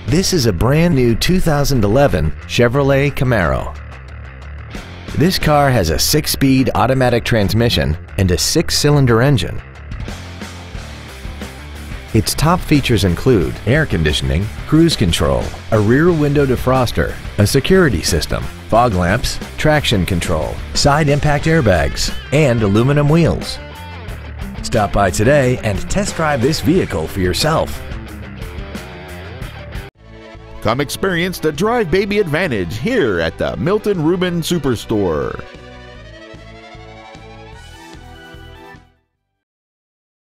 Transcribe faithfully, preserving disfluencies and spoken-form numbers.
This is a brand new two thousand eleven Chevrolet Camaro. This car has a six-speed automatic transmission and a six-cylinder engine. Its top features include air conditioning, cruise control, a rear window defroster, a security system, fog lamps, traction control, side impact airbags, and aluminum wheels. Stop by today and test drive this vehicle for yourself. Come experience the Drive Baby advantage here at the Milton Ruben Superstore.